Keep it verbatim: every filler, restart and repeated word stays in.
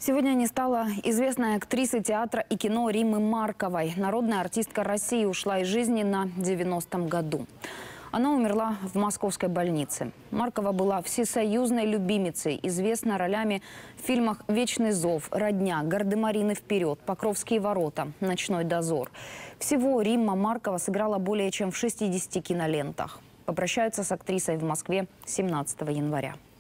Сегодня не стала известная актриса театра и кино Риммы Марковой. Народная артистка России ушла из жизни на девяностом году. Она умерла в московской больнице. Маркова была всесоюзной любимицей, известна ролями в фильмах «Вечный зов», «Родня», «Гардемарины вперед», «Покровские ворота», «Ночной дозор». Всего Римма Маркова сыграла более чем в шестидесяти кинолентах. Попрощаются с актрисой в Москве семнадцатого января.